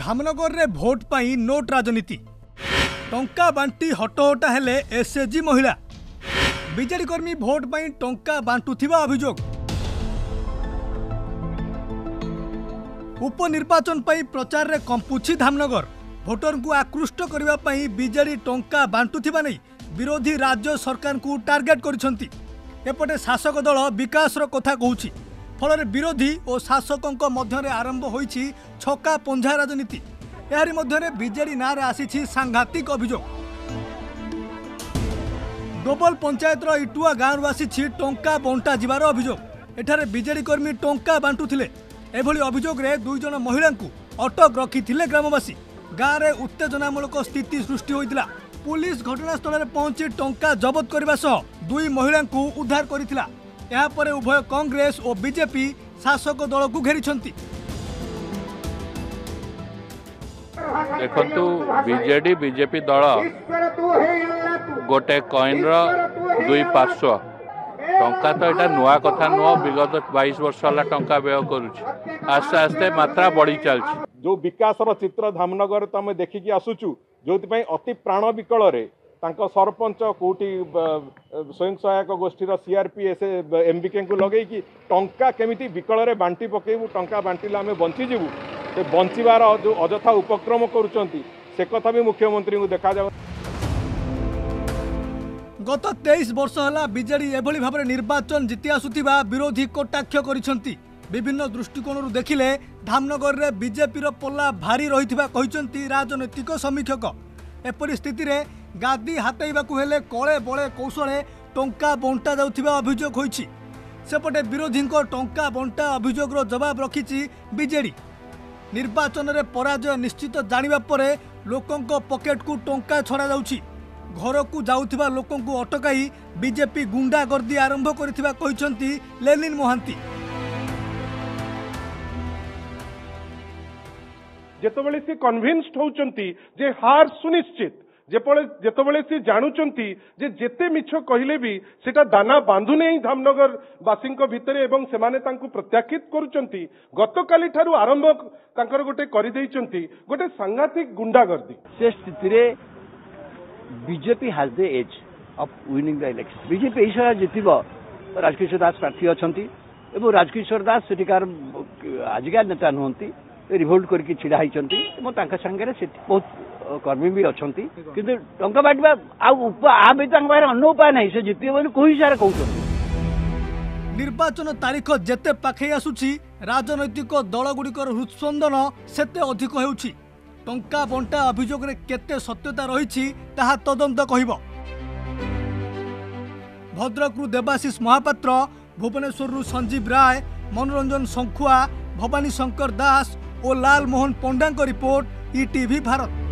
धामनगर रे भोट पाई नोट राजनीति टंका बांटी हटोहटा हेले एसएचजी महिला बीजेडी कर्मी भोट पाई टंका बांटुथिबा अभियोग उपनिर्वाचन पाई प्रचार रे कंपुछि धामनगर भोटर को आकृष्ट करबा पाई बीजेडी टंका बांटुथिबा नै विरोधी राज्य सरकार को टार्गेट करिसंती। एपटे शासक दल विकास रो कथा कहूछि फल विरोधी और शासकों मध्य आरंभ होइछि छक्का पंझा राजनीति। यारी मध्य बीजेडी नारे आसी सांघातिक अभियोग डबल पंचायतर इटुआ गाँव आसी टंका बंटा जिबार अभियोग। एठारे बीजेडी कर्मी टंका बांटुथिले एभली अभियोग रे दुई जन महिला को अटक रखिथिले ग्रामवासी। गाँव में उत्तेजनामूलक स्थिति सृष्टि होइतिला। पुलिस घटनास्थल में पहुंची टंका जबत करने सह दुई महिला को उद्धार करथिला। यहाँ पर उभय कांग्रेस और बीजेपी शासक दल को घेरी। देखंतु बीजेडी बीजेपी दल गोटे कॉइन दुई पार्श्व टंका तो यहाँ नुआ कथा नुह विगत 22 वर्ष है टंका व्यय करुच्ची आस्ते आस्ते मात्रा बढ़ी चलती। जो विकास चित्र धामनगर तो आम देखिकी आसुचु जो अति प्राण विकल सरपंच कौटी स्वयं सहायक गोष्ठी सीआरपीएस एमबीके को लगे कि टंका केमिति विकल रे बांटी पकेबू टंका बांटिले आम बंचीजु बंचार जो अजथा उपक्रम करुँच से कथा भी मुख्यमंत्री को देखा जाए। गत 23 वर्ष है बीजेडी एभली भाव निर्वाचन जीति आसुथिबा विरोधी कटाक्ष करिसंती। विभिन्न दृष्टिकोण देखिले धामनगर रे बीजेपी रो पल्ला भारी रहिथिबा कहिसंती राजनैतिक समीक्षक। एपरि स्थिति रे गादी हातेइबाकू हेले कळे बळे कौशले टंका बंटा जाउथिबा अभियोग होइछि। सेपटे विरोधी टंका बंटा अभियोगर जवाब रखिछि बीजेडी। निर्वाचन रे पराजय निश्चित जानिबा परे लोकंक पॉकेट को टंका छड़ा जाउछि। घर को जाउथिबा लोकं को अटकाई बीजेपी गुंडागर्दी आरंभ करिथिबा कहिसंती लेनिन मोहांती। जेतबेले से कन्विन्स्ड होउचंती जे हार सुनिश्चित जेतबेले से जानुचंती जे जेते मिछ कहिले भी सेटा दाना बांधु नहीं धामनगर वासिंक भितरे एवं सेमाने तांकु प्रत्याखित करूचंती। गतकाली ठारू आरंभ तांकर गोटे करि दैचंती गोटे सांघातिक गुंडागर्दी। से स्थिति रे BJP has the edge of winning the election. BJP ऐसा जितिब राजकिशोर दास प्रार्थी अछंती एवं राजकिशोर दास सेटिकार आजिका नेता नुहंती रिभोल्ट करके छिड़ा होइचंती एवं तांका संगे से बहुत कर्मी भी अछंती किंतु टंका बाटबा आ भी तांका बारे अन्य उपाय नहीं से जितिब बोली कोई सारे कहउचंती। निर्वाचन तारीख जेते पाखे आसुची राजनैतिक दल गुड़िकर हृत्स्पंदन सेते अधिक हेउची। टंका बंटा अभियोग रे केते सत्यता रही ताहा तदंत कहिब। भद्रकरू देवाशीष महापात्र, भुवनेश्वररू संजीव राय, मनोरंजन शंखुआ, भवानी शंकर दास और लाल मोहन पंडा रिपोर्ट ईटीवी भारत।